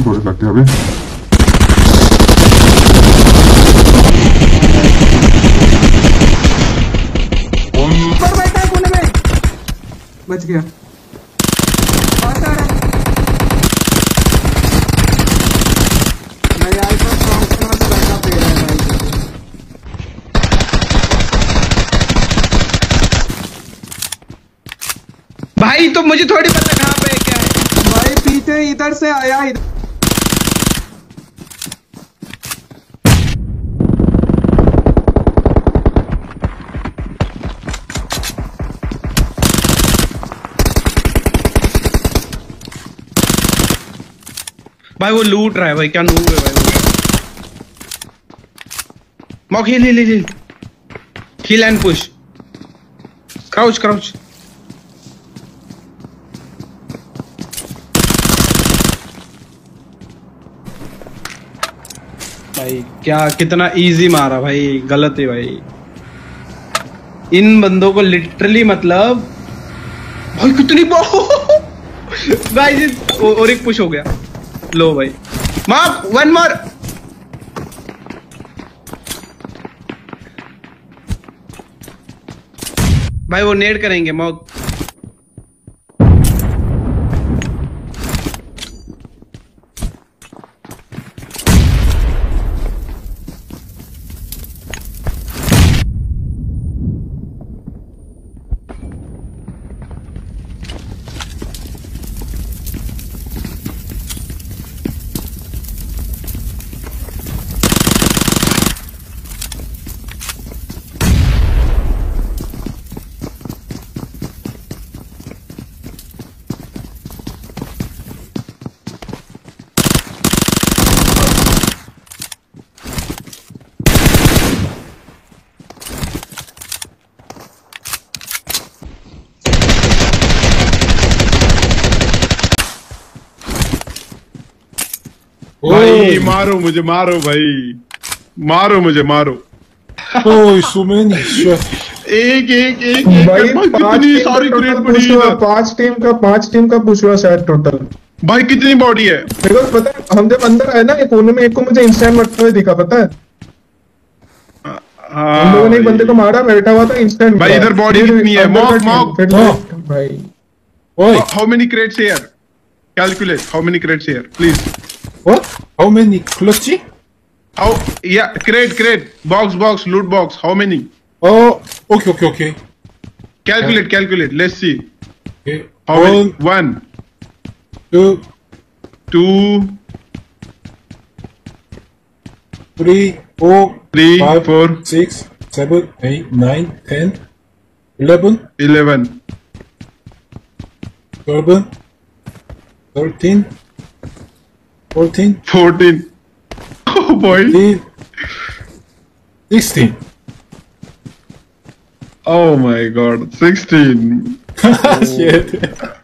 थोड़े लगते हैं अभी। ऊपर बैठा है कोने में, बच गया। भाई आज तो प्रॉब्लम से बैठा पे रहा है भाई। तो मुझे थोड़ी पता कहाँ पे है क्या है। भाई पीछे इधर से आया इधर। भाई वो लूट रहा है भाई, क्या नूब है भाई वो। Mock hill and push, crouch crouch. भाई क्या कितना इजी मारा भाई, गलत है भाई। इन बंदों को लिटरली मतलब भाई कितनी भाई और एक पुश हो गया। लो भाई माफ, वन मोर। भाई वो नेड करेंगे मौत। भाई मारो मुझे, मारो भाई, मारो मुझे, मारो। Oh, so many shit. एक एक एक भाई कितनी सारी क्रेट पड़ी है। पांच टीम का पूछ हुआ शायद टोटल। भाई कितनी बॉडी है मेरे को पता है, हम जब अंदर आए ना एक कोने में, एक को मुझे इंस्टेंट मरते हुए दिखा, पता है। हम लोगों ने एक बंदे को मारा, बैठा हुआ था इंस्टेंट। भाई इधर बॉडी कितनी है? मॉक मॉक भाई। How many crates here? Calculate how many crates here please. What? How many clutchy? How? Yeah, crate, box, loot box. How many? Oh, okay. Calculate. Let's see. Okay. How many? 1, 2, 3, 4, 3, 5, 4, 6, 7, 8, 9, 10, 11, 11, 12, 13, 14, Oh boy. 16. Oh my god. 16. Shit.